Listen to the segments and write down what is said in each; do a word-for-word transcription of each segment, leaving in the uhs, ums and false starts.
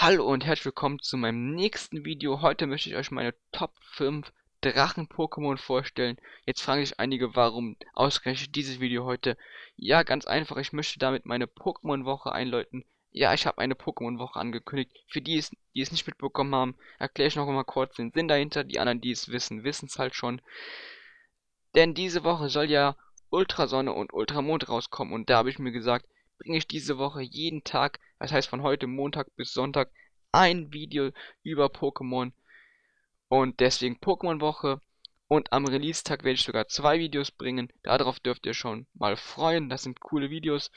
Hallo und herzlich willkommen zu meinem nächsten Video. Heute möchte ich euch meine Top fünf Drachen-Pokémon vorstellen. Jetzt fragen sich einige, warum ausgerechnet dieses Video heute? Ja, ganz einfach, ich möchte damit meine Pokémon-Woche einläuten. Ja, ich habe eine Pokémon-Woche angekündigt. Für die, es- die es nicht mitbekommen haben, erkläre ich noch mal kurz den Sinn dahinter. Die anderen, die es wissen, wissen es halt schon. Denn diese Woche soll ja Ultrasonne und Ultramond rauskommen und da habe ich mir gesagt, bringe ich diese Woche jeden Tag, das heißt von heute Montag bis Sonntag, ein Video über Pokémon und deswegen Pokémon-Woche und am Release-Tag werde ich sogar zwei Videos bringen. Darauf dürft ihr schon mal freuen, das sind coole Videos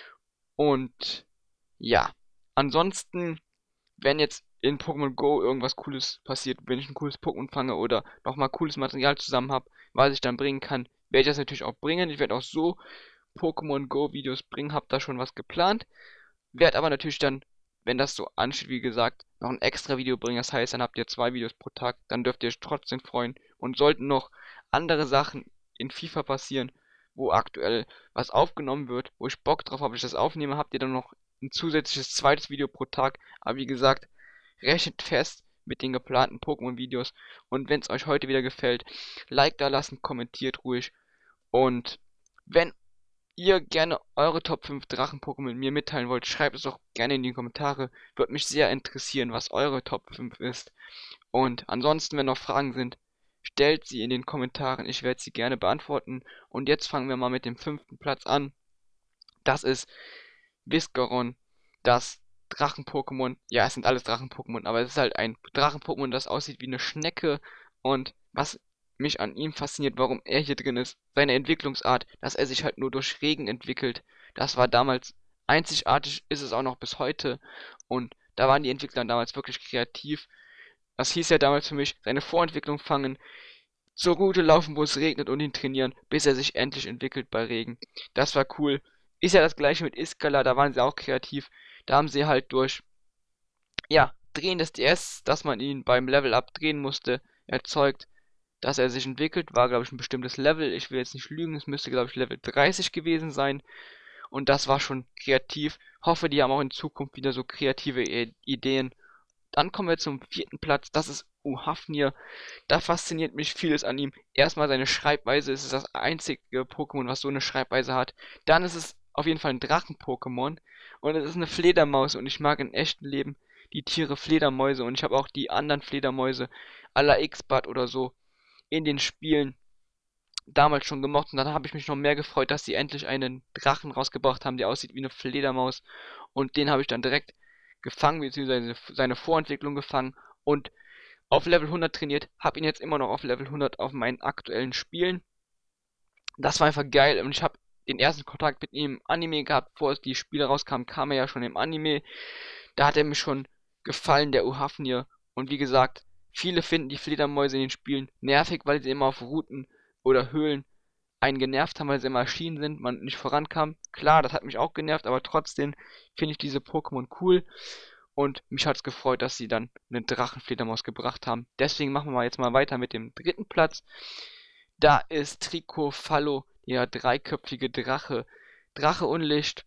und ja, ansonsten, wenn jetzt in Pokémon Go irgendwas Cooles passiert, wenn ich ein cooles Pokémon fange oder nochmal cooles Material zusammen habe, was ich dann bringen kann, werde ich das natürlich auch bringen. Ich werde auch so Pokémon Go Videos bringen, habe da schon was geplant. Werde aber natürlich dann, wenn das so ansteht, wie gesagt, noch ein extra Video bringen. Das heißt, dann habt ihr zwei Videos pro Tag, dann dürft ihr euch trotzdem freuen. Und sollten noch andere Sachen in FIFA passieren, wo aktuell was aufgenommen wird, wo ich Bock drauf habe, ich das aufnehme, habt ihr dann noch ein zusätzliches zweites Video pro Tag. Aber wie gesagt, rechnet fest mit den geplanten Pokémon-Videos. Und wenn es euch heute wieder gefällt, Like da lassen, kommentiert ruhig. Und wenn ihr gerne eure Top fünf Drachen-Pokémon mit mir mitteilen wollt, schreibt es doch gerne in die Kommentare. Würde mich sehr interessieren, was eure Top fünf ist. Und ansonsten, wenn noch Fragen sind, stellt sie in den Kommentaren. Ich werde sie gerne beantworten. Und jetzt fangen wir mal mit dem fünften Platz an. Das ist Viscaron, das Drachen-Pokémon. Ja, es sind alles Drachen-Pokémon, aber es ist halt ein Drachen-Pokémon, das aussieht wie eine Schnecke. Und was mich an ihm fasziniert, warum er hier drin ist, seine Entwicklungsart, dass er sich halt nur durch Regen entwickelt. Das war damals einzigartig, ist es auch noch bis heute. Und da waren die Entwickler damals wirklich kreativ. Das hieß ja damals für mich, seine Vorentwicklung fangen, zur Route laufen, wo es regnet und ihn trainieren, bis er sich endlich entwickelt bei Regen. Das war cool. Ist ja das gleiche mit Iskala, da waren sie auch kreativ. Da haben sie halt durch, ja, Drehen des D S, dass man ihn beim Level Up drehen musste, erzeugt, dass er sich entwickelt. War, glaube ich, ein bestimmtes Level. Ich will jetzt nicht lügen, es müsste, glaube ich, Level dreißig gewesen sein. Und das war schon kreativ. Hoffe, die haben auch in Zukunft wieder so kreative I Ideen. Dann kommen wir zum vierten Platz. Das ist Uhafnir. Da fasziniert mich vieles an ihm. Erstmal seine Schreibweise. Es ist das einzige Pokémon, was so eine Schreibweise hat. Dann ist es auf jeden Fall ein Drachen-Pokémon. Und es ist eine Fledermaus. Und ich mag im echten Leben die Tiere Fledermäuse. Und ich habe auch die anderen Fledermäuse, à la X-Bad oder so, in den Spielen damals schon gemocht. Und dann habe ich mich noch mehr gefreut, dass sie endlich einen Drachen rausgebracht haben, der aussieht wie eine Fledermaus. Und den habe ich dann direkt gefangen, beziehungsweise seine Vorentwicklung gefangen und auf Level hundert trainiert, habe ihn jetzt immer noch auf Level hundert auf meinen aktuellen Spielen. Das war einfach geil und ich habe den ersten Kontakt mit ihm im Anime gehabt, bevor es die Spiele rauskamen, kam er ja schon im Anime. Da hat er mir schon gefallen, der Uhafnir. Und wie gesagt, viele finden die Fledermäuse in den Spielen nervig, weil sie immer auf Routen oder Höhlen einen genervt haben, weil sie immer erschienen sind, man nicht vorankam. Klar, das hat mich auch genervt, aber trotzdem finde ich diese Pokémon cool. Und mich hat es gefreut, dass sie dann eine Drachenfledermaus gebracht haben. Deswegen machen wir mal jetzt mal weiter mit dem dritten Platz. Da ist Tricofallo, der dreiköpfige Drache. Drache Unlicht.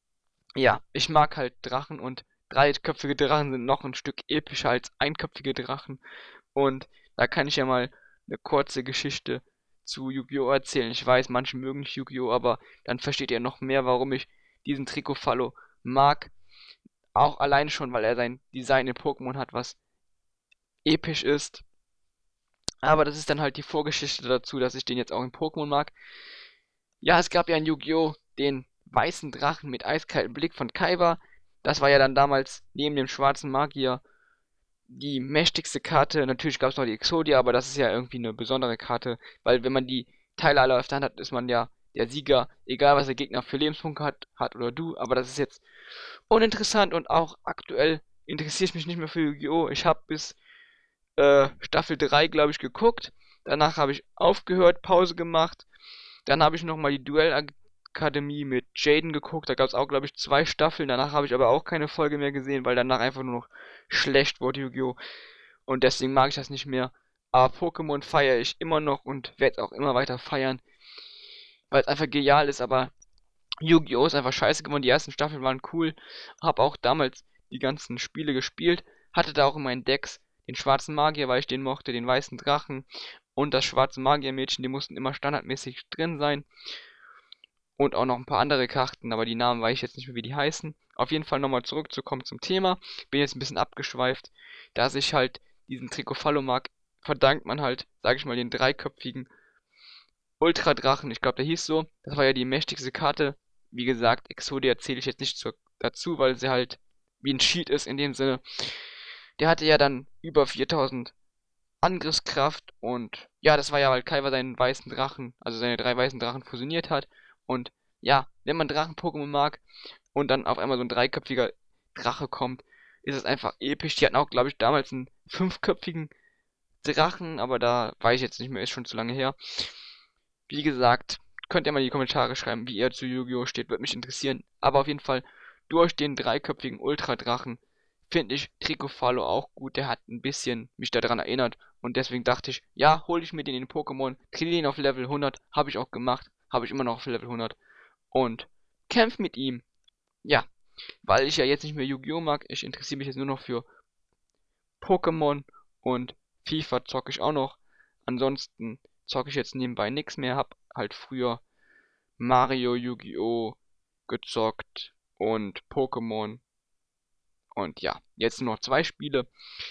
Ja, ich mag halt Drachen und dreiköpfige Drachen sind noch ein Stück epischer als einköpfige Drachen. Und da kann ich ja mal eine kurze Geschichte zu Yu-Gi-Oh! Erzählen. Ich weiß, manche mögen nicht Yu-Gi-Oh!, aber dann versteht ihr noch mehr, warum ich diesen Tricofallo mag. Auch alleine schon, weil er sein Design in Pokémon hat, was episch ist. Aber das ist dann halt die Vorgeschichte dazu, dass ich den jetzt auch in Pokémon mag. Ja, es gab ja in Yu-Gi-Oh! Den weißen Drachen mit eiskaltem Blick von Kaiba. Das war ja dann damals neben dem schwarzen Magier die mächtigste Karte. Natürlich gab es noch die Exodia, aber das ist ja irgendwie eine besondere Karte, weil wenn man die Teile alle auf der Hand hat, ist man ja der Sieger, egal was der Gegner für Lebenspunkte hat, hat oder du. Aber das ist jetzt uninteressant und auch aktuell interessiere ich mich nicht mehr für Yu-Gi-Oh! Ich habe bis äh, Staffel drei, glaube ich, geguckt. Danach habe ich aufgehört, Pause gemacht. Dann habe ich nochmal die Duellakademie mit Jaden geguckt. Da gab es auch, glaube ich, zwei Staffeln. Danach habe ich aber auch keine Folge mehr gesehen, weil danach einfach nur noch schlecht wurde Yu-Gi-Oh! Und deswegen mag ich das nicht mehr. Aber Pokémon feiere ich immer noch und werde es auch immer weiter feiern, weil es einfach genial ist. Aber Yu-Gi-Oh! Ist einfach scheiße geworden. Die ersten Staffeln waren cool. Hab auch damals die ganzen Spiele gespielt, hatte da auch in meinen Decks den schwarzen Magier, weil ich den mochte, den weißen Drachen und das schwarze Magiermädchen, die mussten immer standardmäßig drin sein. Und auch noch ein paar andere Karten, aber die Namen weiß ich jetzt nicht mehr, wie die heißen. Auf jeden Fall nochmal zurückzukommen zum Thema. Bin jetzt ein bisschen abgeschweift. Da ich halt diesen Tricofalo mag, verdankt man halt, sag ich mal, den dreiköpfigen Ultradrachen. Ich glaube, der hieß so. Das war ja die mächtigste Karte. Wie gesagt, Exodia zähle ich jetzt nicht zu, dazu, weil sie halt wie ein Cheat ist in dem Sinne. Der hatte ja dann über viertausend Angriffskraft und ja, das war ja, weil Kaiba seinen weißen Drachen, also seine drei weißen Drachen fusioniert hat. Und ja, wenn man Drachen-Pokémon mag und dann auf einmal so ein dreiköpfiger Drache kommt, ist es einfach episch. Die hatten auch, glaube ich, damals einen fünfköpfigen Drachen, aber da weiß ich jetzt nicht mehr, ist schon zu lange her. Wie gesagt, könnt ihr mal in die Kommentare schreiben, wie ihr zu Yu-Gi-Oh! Steht, würde mich interessieren. Aber auf jeden Fall, durch den dreiköpfigen Ultra-Drachen finde ich Tricofalo auch gut. Der hat ein bisschen mich daran erinnert. Und deswegen dachte ich, ja, hole ich mir den in Pokémon, trainiere ihn auf Level hundert. Habe ich auch gemacht. Habe ich immer noch auf Level hundert. Und kämpf mit ihm. Ja, weil ich ja jetzt nicht mehr Yu-Gi-Oh! Mag. Ich interessiere mich jetzt nur noch für Pokémon und FIFA zocke ich auch noch. Ansonsten zocke ich jetzt nebenbei nichts mehr. Hab halt früher Mario, Yu-Gi-Oh! Gezockt und Pokémon. Und ja, jetzt nur noch zwei Spiele.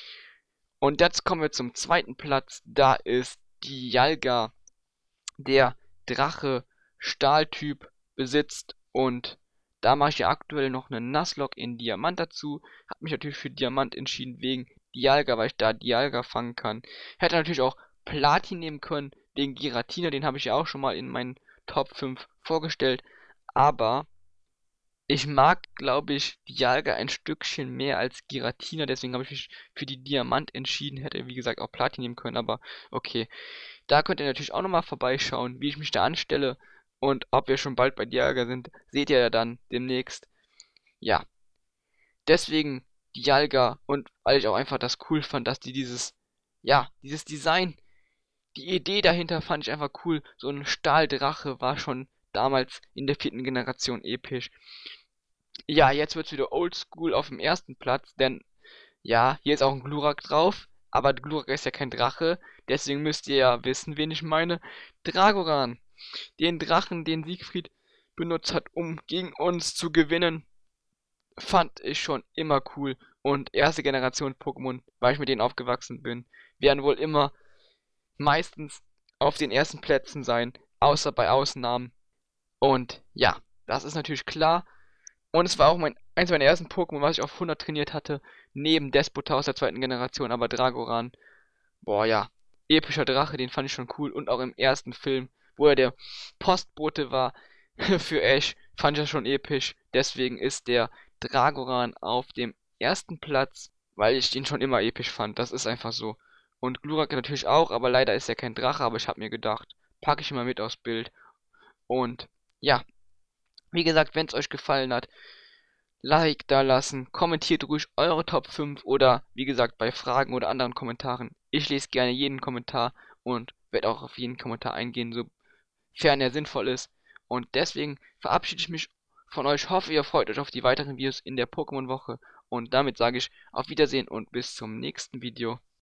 Und jetzt kommen wir zum zweiten Platz. Da ist Dialga, der Drache Stahltyp besitzt. Und da mache ich ja aktuell noch einen Nuzlocke in Diamant dazu. Hab mich natürlich für Diamant entschieden wegen Dialga, weil ich da Dialga fangen kann. Hätte natürlich auch Platin nehmen können, den Giratina, den habe ich ja auch schon mal in meinen Top fünf vorgestellt. Aber ich mag, glaube ich, Dialga ein Stückchen mehr als Giratina, deswegen habe ich mich für die Diamant entschieden. Hätte, wie gesagt, auch Platin nehmen können, aber okay. Da könnt ihr natürlich auch nochmal vorbeischauen, wie ich mich da anstelle. Und ob wir schon bald bei Dialga sind, seht ihr ja dann demnächst. Ja, deswegen Dialga und weil ich auch einfach das cool fand, dass die dieses, ja, dieses Design, die Idee dahinter fand ich einfach cool. So ein Stahldrache war schon damals in der vierten Generation episch. Ja, jetzt wird's wieder oldschool auf dem ersten Platz, denn ja, hier ist auch ein Glurak drauf, aber Glurak ist ja kein Drache, deswegen müsst ihr ja wissen, wen ich meine. Dragoran, den Drachen, den Siegfried benutzt hat, um gegen uns zu gewinnen, fand ich schon immer cool. Und erste Generation Pokémon, weil ich mit denen aufgewachsen bin, werden wohl immer meistens auf den ersten Plätzen sein, außer bei Ausnahmen. Und ja, das ist natürlich klar. Und es war auch mein, eins meiner ersten Pokémon, was ich auf hundert trainiert hatte, neben Despota aus der zweiten Generation, aber Dragoran, boah ja, epischer Drache, den fand ich schon cool. Und auch im ersten Film, wo er der Postbote war für Ash, fand ich das schon episch. Deswegen ist der Dragoran auf dem ersten Platz, weil ich den schon immer episch fand. Das ist einfach so. Und Glurak natürlich auch, aber leider ist er kein Drache, aber ich habe mir gedacht, packe ich ihn mal mit aufs Bild. Und ja, wie gesagt, wenn es euch gefallen hat, Like da lassen, kommentiert ruhig eure Top fünf oder wie gesagt bei Fragen oder anderen Kommentaren. Ich lese gerne jeden Kommentar und werde auch auf jeden Kommentar eingehen, sofern er sinnvoll ist. Und deswegen verabschiede ich mich von euch, hoffe ihr freut euch auf die weiteren Videos in der Pokémon Woche und damit sage ich auf Wiedersehen und bis zum nächsten Video.